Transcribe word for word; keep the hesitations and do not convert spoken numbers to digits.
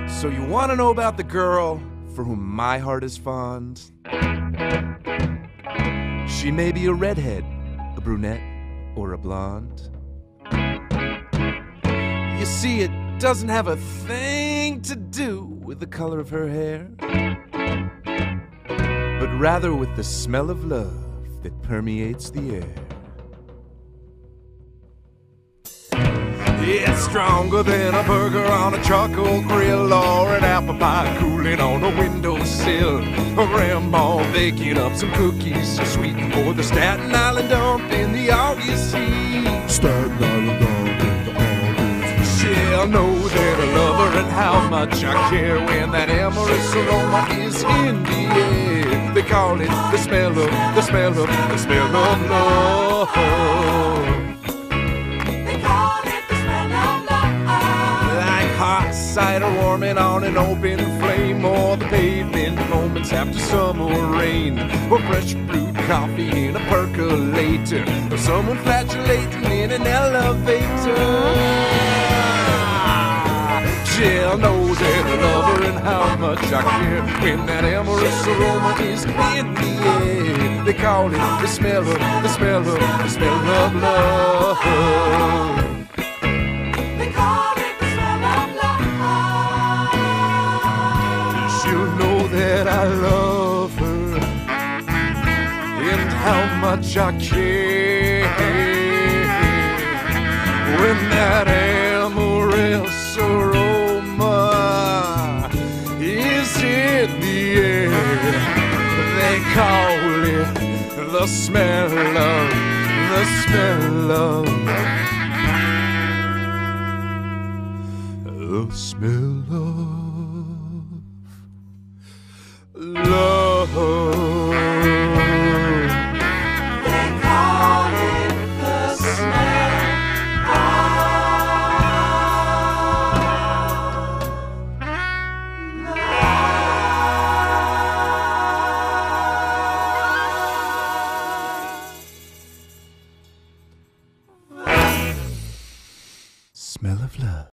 So you want to know about the girl for whom my heart is fond? She may be a redhead, a brunette, or a blonde. You see, it doesn't have a thing to do with the color of her hair, but rather with the smell of love that permeates the air. It's stronger than a burger on a charcoal grill, or an apple pie cooling on a windowsill, a grandma baking up some cookies so sweet for the Staten Island dump in the August heat. Staten Island dump in the August. She'll know that I love her and how much I care when that amorous aroma is in the air. They call it the smell of, the smell of, the smell of love. Hot cider warming on an open flame, or the pavement moments after summer rain, or fresh brewed coffee in a percolator, or someone flatulating in an elevator. Jill knows that I love her and how much I care when that amorous aroma is in the air. They call it the smell of, the smell of, the smell of love. That I love her and how much I care when that amorous aroma is in the air. They call it the smell of, the smell of, the smell of love. They call it the smell of love. Smell of love.